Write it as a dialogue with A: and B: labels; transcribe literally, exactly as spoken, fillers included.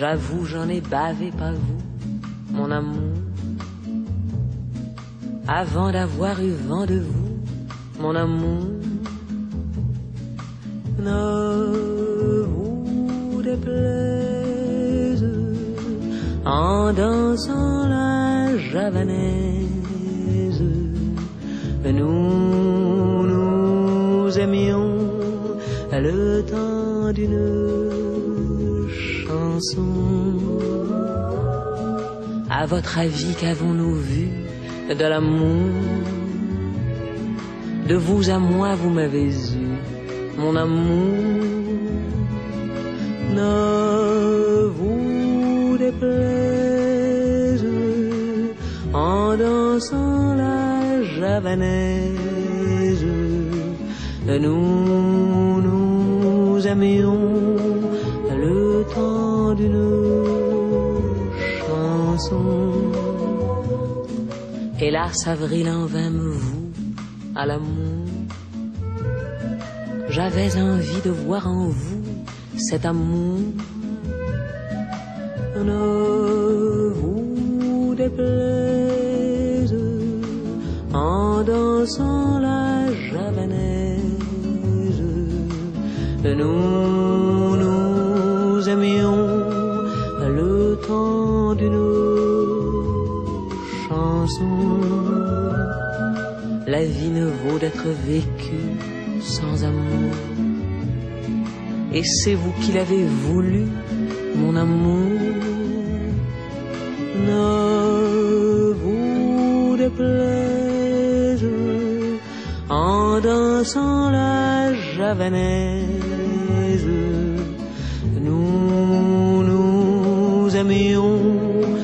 A: j'avoue, j'en ai bavé, pas vous, mon amour. Avant d'avoir eu vent de vous, mon amour. Ne vous déplaise en dansant la javanaise. Nous nous aimions le temps d'une chanson. À votre avis, qu'avons-nous vu de l'amour? De vous à moi, vous m'avez eu, mon amour. Ne vous déplaise en dansant la javanaise. Nous nous aimions le temps d'une chanson. Hélas, avril en vint me voue à l'amour. J'avais envie de voir en vous cet amour. Ne vous déplaise en dansant la javanaise. Nous nous aimions le temps d'une chanson. La vie ne vaut d'être vécue sans amour. Et c'est vous qui l'avez voulu, mon amour. Ne vous déplaise en dansant la javanaise. Nous nous aimions